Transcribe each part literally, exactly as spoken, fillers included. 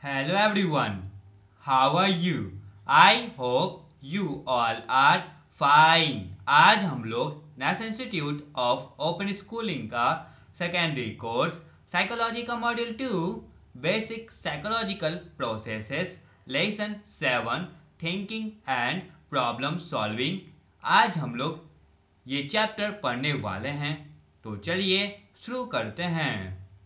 Hello everyone, how are you? I hope you all are fine. आज हम लोग national institute of open schooling का secondary course psychology का module two basic psychological processes lesson seven thinking and problem solving आज हम लोग ये chapter पढ़ने वाले हैं। तो चलिए शुरू करते हैं।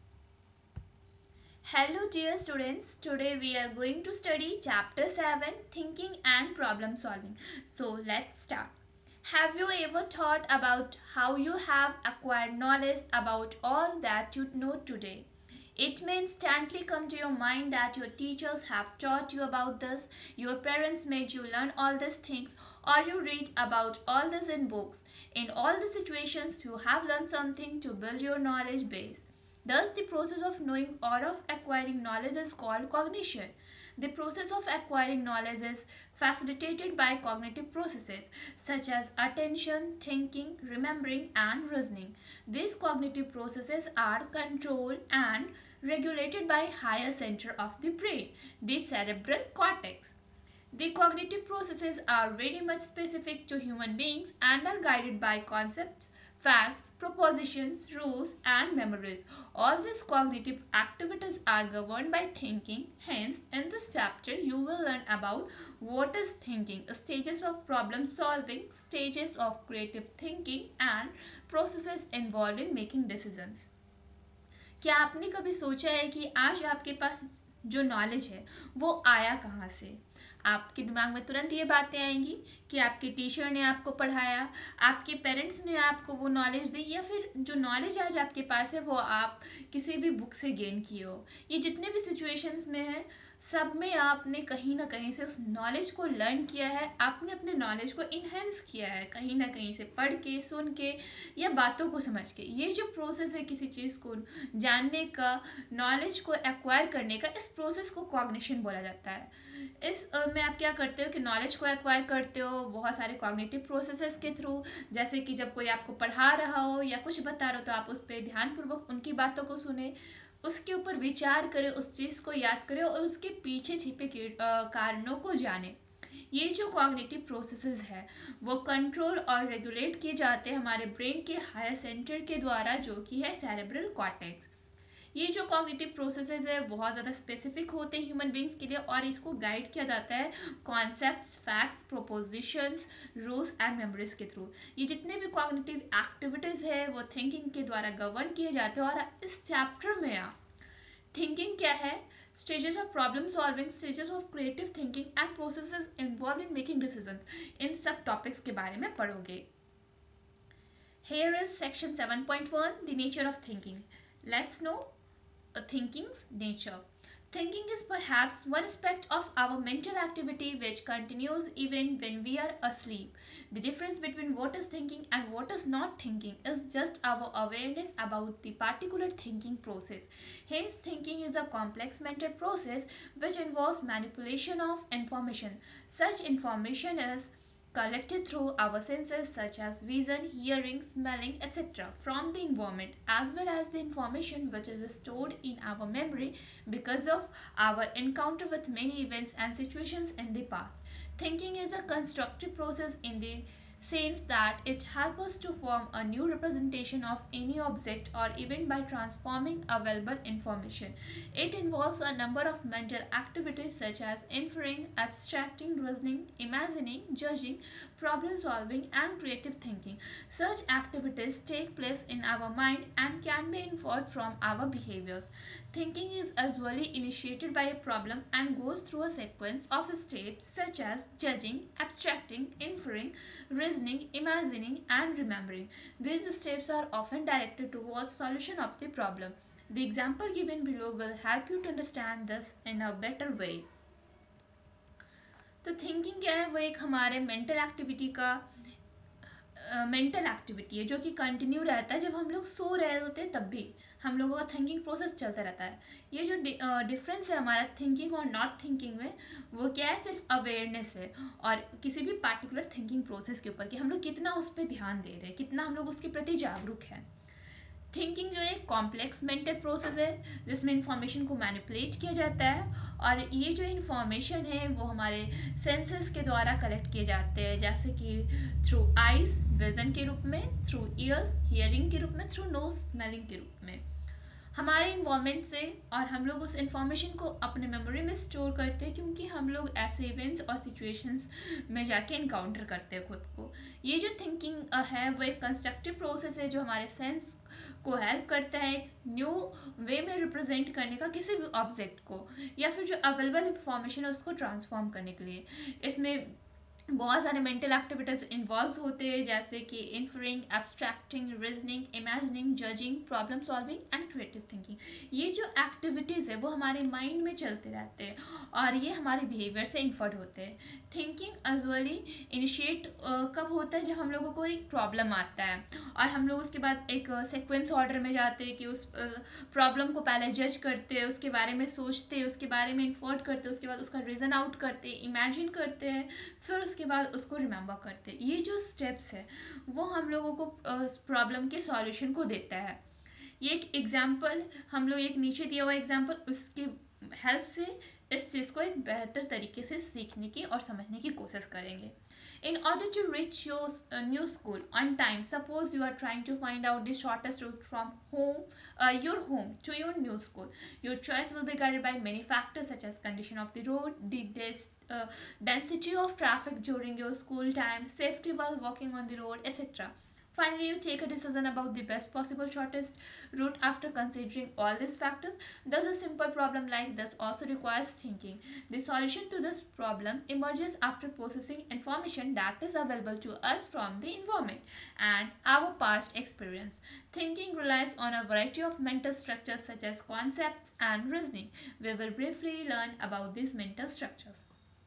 Hello dear students, today we are going to study chapter seven Thinking and Problem Solving. So let's start. Have you ever thought about how you have acquired knowledge about all that you know today? It may instantly come to your mind that your teachers have taught you about this, your parents made you learn all these things, or you read about all this in books. In all the situations, you have learned something to build your knowledge base. Thus, the process of knowing or of acquiring knowledge is called cognition. The process of acquiring knowledge is facilitated by cognitive processes such as attention, thinking, remembering, and reasoning. These cognitive processes are controlled and regulated by higher center of the brain, the cerebral cortex. The cognitive processes are very much specific to human beings and are guided by concepts, facts, propositions, rules, and memories. All these cognitive activities are governed by thinking. Hence, in this chapter, you will learn about what is thinking, stages of problem solving, stages of creative thinking, and processes involved in making decisions. क्या आपने कभी सोचा है कि आज आपके पास जो knowledge है वो आया कहाँ से? आपके दिमाग में तुरंत ये बातें आएंगी कि आपके टीचर ने आपको पढ़ाया, आपके पेरेंट्स ने आपको वो नॉलेज दी, या फिर जो नॉलेज आज आपके पास है वो आप किसी भी बुक से गेन किए हो। ये जितने भी सिचुएशंस में है, सब में आपने कहीं ना कहीं से उस नॉलेज को लर्न किया है, आपने अपने नॉलेज को इन्हेंस किया है कहीं ना कहीं से, पढ़ के, सुन के, या बातों को समझ के। ये जो प्रोसेस है किसी चीज़ को जानने का, नॉलेज को एक्वायर करने का, इस प्रोसेस को कॉग्निशन बोला जाता है। इस अ, में आप क्या करते हो कि नॉलेज को एक्वायर करते हो बहुत सारे कॉग्निटिव प्रोसेसेस के थ्रू। जैसे कि जब कोई आपको पढ़ा रहा हो या कुछ बता रहा हो तो आप उस पर ध्यानपूर्वक उनकी बातों को सुने, उसके ऊपर विचार करें, उस चीज़ को याद करें और उसके पीछे छिपे कारणों को जाने। ये जो कॉग्निटिव प्रोसेसेस है वो कंट्रोल और रेगुलेट किए जाते हैं हमारे ब्रेन के हायर सेंटर के द्वारा, जो कि है सेरेब्रल कॉर्टेक्स। ये जो कॉग्निटिव प्रोसेसेस है बहुत ज़्यादा स्पेसिफिक होते हैं ह्यूमन बींग्स के लिए, और इसको गाइड किया जाता है concepts, facts, propositions, rules and memories के थ्रू। ये जितने भी कॉग्निटिव एक्टिविटीज़ है वो थिंकिंग के द्वारा गवर्न किए जाते हैं। और इस चैप्टर में आप थिंकिंग क्या है, stages of problem solving, stages of creative thinking and processes involve in making decision, इन सब टॉपिक्स के बारे में पढ़ोगे। Here is section seven point one, the nature of thinking. Let's know a thinking's nature. Thinking is perhaps one aspect of our mental activity which continues even when we are asleep. The difference between what is thinking and what is not thinking is just our awareness about the particular thinking process. Hence, thinking is a complex mental process which involves manipulation of information. Such information is collected through our senses such as vision, hearing, smelling, et cetera from the environment, as well as the information which is stored in our memory because of our encounter with many events and situations in the past. Thinking is a constructive process in the sense that it helps us to form a new representation of any object or event by transforming available information. It involves a number of mental activities such as inferring, abstracting, reasoning, imagining, judging, problem solving, and creative thinking. Such activities take place in our mind and can be inferred from our behaviors. Thinking is usually initiated by a problem and goes through a sequence of steps such as judging, abstracting, inferring, reasoning, imagining, and remembering. These steps are often directed towards solution of the problem. The example given below will help you to understand this in a better way. तो thinking क्या है, वो एक हमारे mental activity का mental uh, activity है जो कि कंटिन्यू रहता है। जब हम लोग सो रहे होते हैं तब भी हम लोगों का थिंकिंग प्रोसेस चलता रहता है। ये जो डिफरेंस uh, है हमारा थिंकिंग और नॉट थिंकिंग में, वो क्या है, सिर्फ अवेयरनेस है और किसी भी पार्टिकुलर थिंकिंग प्रोसेस के ऊपर कि हम लोग कितना उस पर ध्यान दे रहे हैं, कितना हम लोग उसके प्रति जागरूक हैं। थिंकिंग जो है कॉम्प्लेक्स मेंटल प्रोसेस है जिसमें इंफॉर्मेशन को मैनिपुलेट किया जाता है, और ये जो इंफॉर्मेशन है वो हमारे सेंसेस के द्वारा कलेक्ट किए जाते हैं, जैसे कि थ्रू आइज विजन के रूप में, थ्रू ईयर्स हियरिंग के रूप में, थ्रू नोज स्मेलिंग के रूप में, हमारे इन्वॉल्वमेंट से। और हम लोग उस इंफॉर्मेशन को अपने मेमोरी में स्टोर करते हैं क्योंकि हम लोग ऐसे इवेंट्स और सिचुएशंस में जाके इनकाउंटर करते हैं खुद को। ये जो थिंकिंग है वो एक कंस्ट्रक्टिव प्रोसेस है जो हमारे सेंस को हेल्प करता है एक न्यू वे में रिप्रेजेंट करने का किसी भी ऑब्जेक्ट को, या फिर जो अवेलेबल इंफॉर्मेशन है उसको ट्रांसफॉर्म करने के लिए। इसमें बहुत सारे मेंटल एक्टिविटीज इन्वॉल्व होते हैं, जैसे कि inferring, abstracting, reasoning, imagining, judging, problem solving and creative thinking. ये जो एक्टिविटीज़ है वो हमारे माइंड में चलते रहते हैं और ये हमारे बिहेवियर से इन्फर्ड होते हैं। थिंकिंग अजली इनिशिएट कब होता है, जब हम लोगों को एक प्रॉब्लम आता है और हम लोग उसके बाद एक सीक्वेंस ऑर्डर में जाते हैं कि उस प्रॉब्लम को पहले जज करते हैं, उसके बारे में सोचते हैं, उसके बारे में इन्फर्ड करते हैं, उसके बाद उसका रीज़न आउट करते हैं, इमेजिन करते हैं, फिर उसके बाद उसको रिमेंबर करते हैं। ये जो स्टेप्स है वो हम लोगों को प्रॉब्लम के सॉल्यूशन को देता है। ये एक एग्जाम्पल, हम लोग एक नीचे दिया हुआ एग्जाम्पल, उसके हेल्प से इस चीज़ को एक बेहतर तरीके से सीखने की और समझने की कोशिश करेंगे। In order to reach your uh, new school on time, suppose you are trying to find out the shortest route from home, uh, your home to your new school. Your choice will be guided by many factors such as condition of the road, the des- uh, density of traffic during your school time, safety while walking on the road, et cetera. Finally, you take a decision about the best possible shortest route after considering all these factors. Thus, a simple problem like this also requires thinking. The solution to this problem emerges after processing information that is available to us from the environment and our past experience. Thinking relies on a variety of mental structures such as concepts and reasoning. We will briefly learn about these mental structures.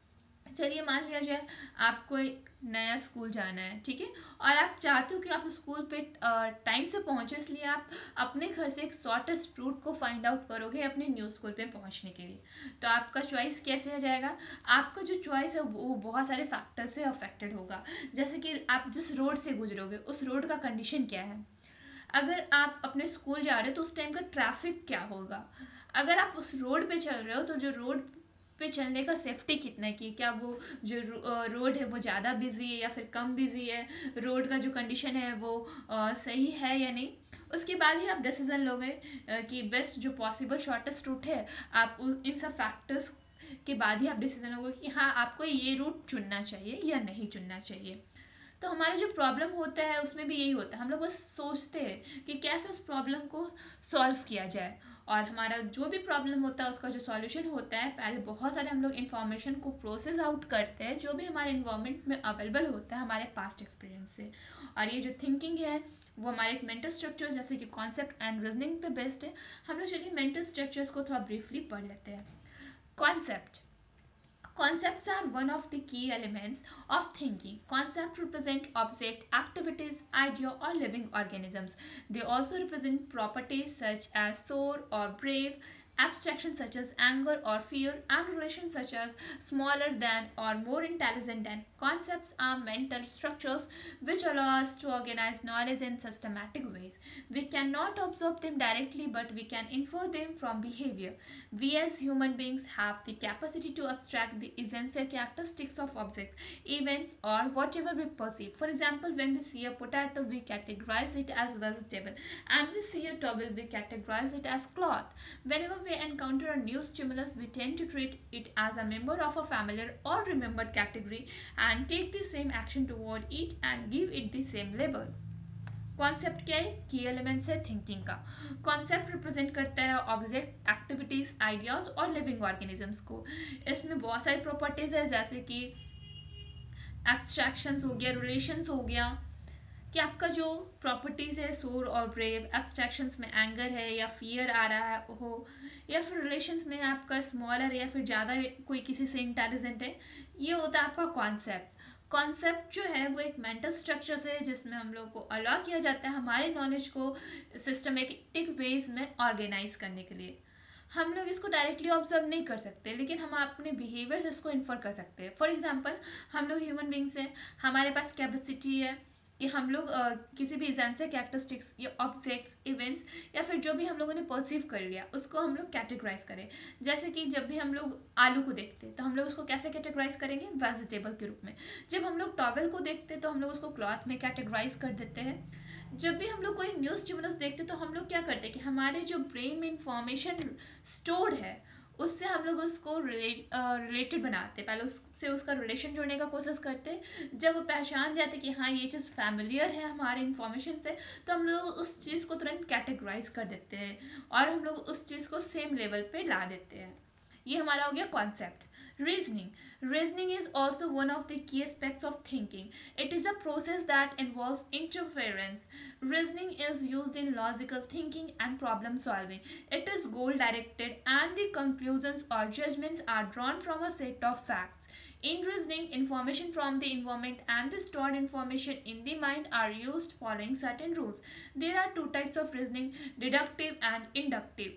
चलिए मान लिया जाए आपको एक नया school जाना है, ठीक है, और आप चाहते हो कि आप स्कूल पे टाइम से पहुंचो, इसलिए आप अपने घर से एक शॉर्टेस्ट रूट को फाइंड आउट करोगे अपने न्यू स्कूल पे पहुंचने के लिए। तो आपका चॉइस कैसे हो जाएगा? आपका जो चॉइस है वो बहुत सारे फैक्टर से अफेक्टेड होगा, जैसे कि आप जिस रोड से गुजरोगे उस रोड का कंडीशन क्या है, अगर आप अपने स्कूल जा रहे हो तो उस टाइम का ट्रैफिक क्या होगा, अगर आप उस रोड पे चल रहे हो तो जो रोड पे चलने का सेफ्टी कितना की, क्या वो जो रोड है वो ज़्यादा बिजी है या फिर कम बिजी है, रोड का जो कंडीशन है वो आ, सही है या नहीं। उसके बाद ही आप डिसीजन लोगे कि बेस्ट जो पॉसिबल शॉर्टेस्ट रूट है। आप इन सब फैक्टर्स के बाद ही आप डिसीजन लोगे कि हाँ आपको ये रूट चुनना चाहिए या नहीं चुनना चाहिए। तो हमारा जो प्रॉब्लम होता है उसमें भी यही होता है, हम लोग बस सोचते हैं कि कैसे इस प्रॉब्लम को सॉल्व किया जाए, और हमारा जो भी प्रॉब्लम होता है उसका जो सॉल्यूशन होता है, पहले बहुत सारे हम लोग इन्फॉर्मेशन को प्रोसेस आउट करते हैं जो भी हमारे इन्वायरमेंट में अवेलेबल होता है हमारे पास्ट एक्सपीरियंस से। और ये जो थिंकिंग है वो हमारे एक मेंटल स्ट्रक्चर जैसे कि कॉन्सेप्ट एंड रीजनिंग पे बेस्ड है। हम लोग चलिए मेंटल स्ट्रक्चर्स को थोड़ा ब्रीफली पढ़ लेते हैं। Concept, concepts are one of the key elements of thinking. Concepts represent objects, activities, ideas, or living organisms. They also represent properties such as sour or brave, abstractions such as anger or fear, and relations such as smaller than or more intelligent than. Concepts are mental structures which allow us to organize knowledge in systematic ways. We cannot observe them directly, but we can infer them from behavior. We as human beings have the capacity to abstract the essential characteristics of objects, events, or whatever we perceive. For example, when we see a potato, we categorize it as vegetable, and we see a towel, we categorize it as cloth. Whenever we encounter a new stimulus, we tend to treat it as a member of a familiar or remembered category and take the same action toward it and give it the same label. Concept क्या है? की elements है thinking का। Concept represent करता है object, activities, ideas और living organisms को। इसमें बहुत सारी प्रॉपर्टीज है जैसे कि एब्स्ट्रैक्शंस हो गया, रिलेशंस हो गया, कि आपका जो प्रॉपर्टीज है सोर और ब्रेव, एब्स्ट्रैक्शंस में एंगर है या फियर आ रहा है हो, या फिर रिलेशंस में आपका स्मॉलर या फिर ज़्यादा कोई किसी से इंटेलिजेंट है, ये होता है आपका कॉन्सेप्ट। कॉन्सेप्ट जो है वो एक मेंटल स्ट्रक्चर से है जिसमें हम लोग को अलाउ किया जाता है हमारे नॉलेज को सिस्टमेटिक वेज में ऑर्गेनाइज करने के लिए। हम लोग इसको डायरेक्टली ऑब्जर्व नहीं कर सकते लेकिन हम अपने बिहेवियर से इसको इन्फर कर सकते हैं। फॉर एग्जाम्पल, हम लोग ह्यूमन बींग्स हैं, हमारे पास कैपेसिटी है कि हम लोग अ, किसी भी इंसान से कैरेक्टरिस्टिक्स या ऑब्जेक्ट्स, इवेंट्स या फिर जो भी हम लोगों ने परसीव कर लिया उसको हम लोग कैटेगराइज करें। जैसे कि जब भी हम लोग आलू को देखते हैं तो हम लोग उसको कैसे कैटेगराइज करेंगे, वेजिटेबल के रूप में। जब हम लोग टॉवेल को देखते हैं तो हम लोग उसको क्लॉथ में कैटेगराइज कर देते हैं। जब भी हम लोग कोई न्यूज़ चैनल्स देखते हैं तो हम लोग क्या करते हैं कि हमारे जो ब्रेन में इंफॉर्मेशन स्टोर्ड है उससे हम लोग उसको रिलेटेड बनाते हैं, पहले उससे उसका रिलेशन जोड़ने का कोशिश करते हैं। जब वो पहचान जाते कि हाँ ये चीज़ फैमिलियर है हमारे इन्फॉर्मेशन से, तो हम लोग उस चीज़ को तुरंत कैटेगराइज कर देते हैं और हम लोग उस चीज़ को सेम लेवल पे ला देते हैं। ये हमारा हो गया concept. Reasoning. Reasoning is also one of the key aspects of thinking. It is a process that involves interference. Reasoning is used in logical thinking and problem solving. It is goal directed, and the conclusions or judgments are drawn from a set of facts. In reasoning, information from the environment and the stored information in the mind are used following certain rules. There are two types of reasoning: deductive and inductive.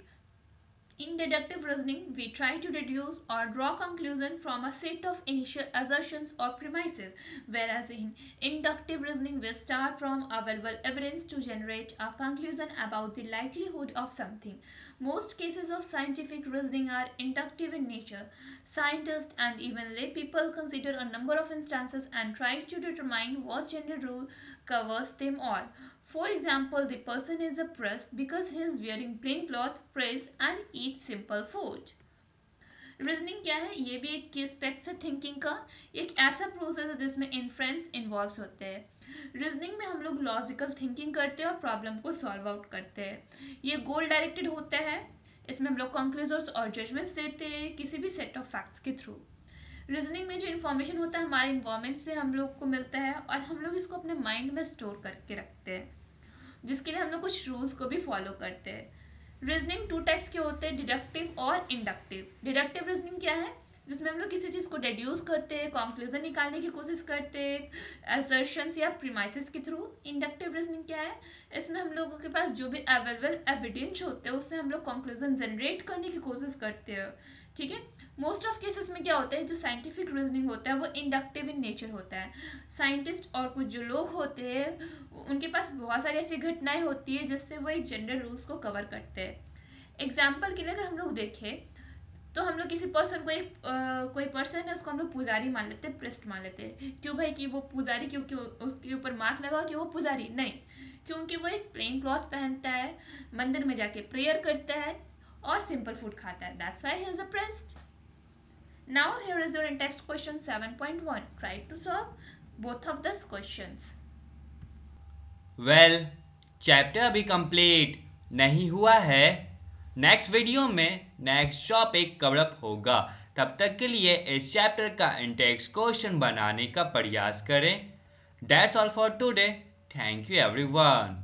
In deductive reasoning, we try to deduce or draw conclusion from a set of initial assertions or premises, whereas in inductive reasoning, we start from available evidence to generate a conclusion about the likelihood of something. Most cases of scientific reasoning are inductive in nature. Scientists and even lay people consider a number of instances and try to determine what general rule covers them all. For example, the person is oppressed because he is wearing plain cloth, prays and eats simple food. Reasoning क्या है, ये भी एक aspect है thinking का। एक ऐसा process है जिसमें इन्फ्रेंस इन्वॉल्व होते हैं। रीजनिंग में हम लोग लॉजिकल थिंकिंग करते हैं और प्रॉब्लम को सॉल्व आउट करते हैं। ये गोल डायरेक्टेड होता है। इसमें हम लोग कंक्लूजन्स और जजमेंट्स देते हैं किसी भी सेट ऑफ फैक्ट्स के थ्रू। रीजनिंग में जो इन्फॉर्मेशन होता है हमारे इन्वायरमेंट से हम लोग को मिलता है और हम लोग इसको अपने माइंड में स्टोर करके रखते हैं, जिसके लिए हम लोग कुछ रूल्स को भी फॉलो करते हैं। रीजनिंग टू टाइप्स के होते हैं, डिडक्टिव और इंडक्टिव। डिडक्टिव रीजनिंग क्या है, जिसमें हम लोग किसी चीज़ को डिड्यूस करते हैं, कंक्लूजन निकालने की कोशिश करते हैं असर्शंस या प्रीमाइसेस के थ्रू। इंडक्टिव रीजनिंग क्या है, इसमें हम लोगों के पास जो भी अवेलेबल एविडेंस होते हैं उससे हम लोग कंक्लूजन जनरेट करने की कोशिश करते हैं। ठीक है। मोस्ट ऑफ केसेस में क्या होता है, जो साइंटिफिक रीजनिंग होता है वो इंडक्टिव इन नेचर होता है। साइंटिस्ट और कुछ जो लोग होते हैं उनके पास बहुत सारी ऐसी घटनाएं होती है जिससे वो एक जनरल रूल्स को कवर करते हैं। एग्जाम्पल के लिए अगर हम लोग देखें तो हम लोग किसी पर्सन को एक आ, कोई पर्सन है उसको हम लोग पुजारी मान लेते हैं, प्रेस्ट मान लेते हैं। क्यों भाई कि वो पुजारी, क्योंकि उसके ऊपर मार्क लगा कि वो पुजारी नहीं, क्योंकि वो एक प्लेन क्लॉथ पहनता है, मंदिर में जाके प्रेयर करता है और सिंपल फूड खाता है। That's why he is a priest. Now here is your in-text question seven point one. Try to solve both of these questions. Well chapter अभी कंप्लीट नहीं हुआ है। नेक्स्ट वीडियो में नेक्स्ट टॉपिक कवर अप होगा। तब तक के लिए इस चैप्टर का इंटेक्स क्वेश्चन बनाने का प्रयास करें। That's all for today. Thank you everyone.